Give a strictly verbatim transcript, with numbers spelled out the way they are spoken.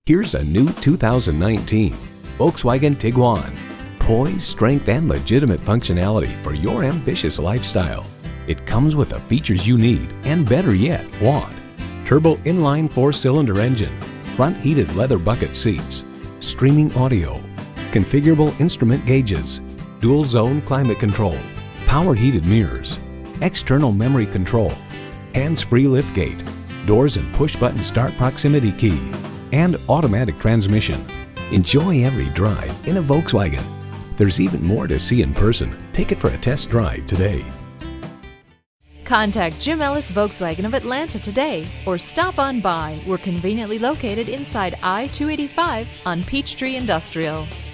Here's a new two thousand nineteen Volkswagen Tiguan. Poise, strength, and legitimate functionality for your ambitious lifestyle. It comes with the features you need and, better yet, want. Turbo inline four-cylinder engine, front heated leather bucket seats, streaming audio, configurable instrument gauges, dual zone climate control, power heated mirrors, external memory control, hands-free liftgate, doors and push-button start proximity key, and automatic transmission. Enjoy every drive in a Volkswagen. There's even more to see in person. Take it for a test drive today. Contact IJim Ellis Volkswagen of Atlanta today or stop on by. We're conveniently located inside I two eighty-five on Peachtree Industrial.